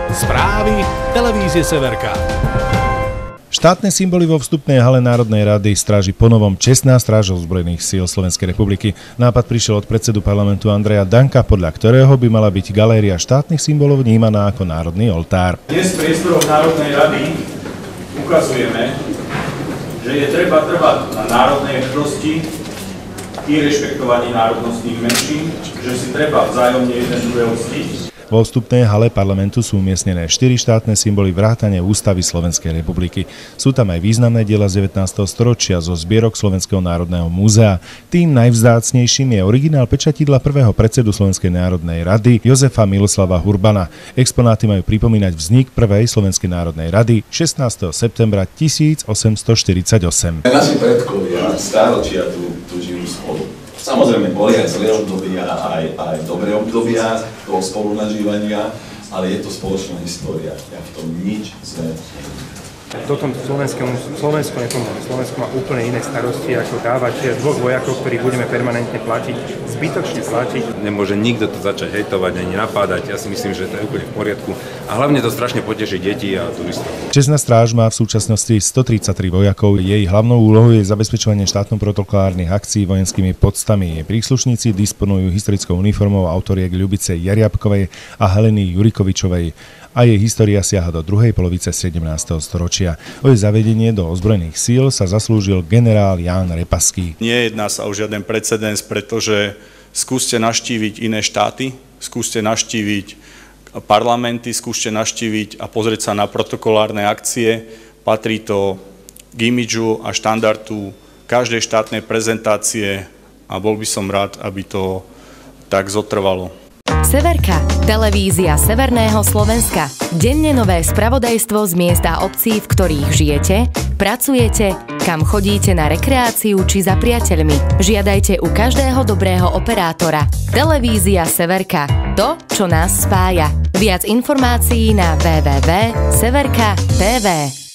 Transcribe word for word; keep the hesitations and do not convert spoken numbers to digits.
Správy televízie Severka. Štátne symboly vo vstupnej hale Národnej rady stráži ponovom čestná stráž ozbrojených síl Slovenskej republiky. Nápad prišiel od predsedu parlamentu Andreja Danka, podľa ktorého by mala byť galéria štátnych symbolov vnímaná ako národný oltár. Dnes v priestoroch Národnej rady ukazujeme, že je treba trvať na národnej hrdosti i rešpektovaní národnostných menšín, že si treba vzájomne jeden druhého ctiť. Vo vstupnej hale parlamentu sú umiestnené štyri štátne symboly vrátane Ústavy Slovenskej republiky. Sú tam aj významné diela z devätnásteho storočia zo zbierok Slovenského národného múzea. Tým najvzácnejším je originál pečatidla prvého predsedu Slovenskej národnej rady Jozefa Miloslava Hurbana. Exponáty majú pripomínať vznik prvej Slovenskej národnej rady šestnásteho septembra tisícosemstoštyridsaťosem. Naši predkovia stáročia tu, tu žijú spolu. Samozrejme, boli aj zlé obdobia, aj, aj dobré obdobia toho spolunažívania, ale je to spoločná história. Ja v tom nič zlé neviem. Toto Slovensko nepomôže. Slovensko má úplne iné starosti, ako dávať dvoch vojakov, ktorí budeme permanentne platiť, zbytočne platiť. Nemôže nikto to začať hejtovať ani napádať. Ja si myslím, že to je úplne v poriadku. A hlavne to strašne poteší deti a turistov. Čestná stráž má v súčasnosti stotridsaťtri vojakov. Jej hlavnou úlohou je zabezpečovanie štátno-protokolárnych akcií vojenskými poctami. Jej príslušníci disponujú historickou uniformou autoriek Ľubice Jariabkovej a Heleny Jurikovičovej. A jej história siaha do druhej polovice sedemnásteho storočia. O jej zavedenie do ozbrojených síl sa zaslúžil generál Ján Repaský. Nejedná sa o žiaden precedens, pretože skúste navštíviť iné štáty, skúste navštíviť parlamenty, skúste navštíviť a pozrieť sa na protokolárne akcie. Patrí to k imidžu a štandardu každej štátnej prezentácie a bol by som rád, aby to tak zotrvalo. Severka, televízia Severného Slovenska. Denne nové spravodajstvo z miesta obcí, v ktorých žijete, pracujete, kam chodíte na rekreáciu či za priateľmi. Žiadajte u každého dobrého operátora. Televízia Severka. To, čo nás spája. Viac informácií na w w w bodka severka bodka t v.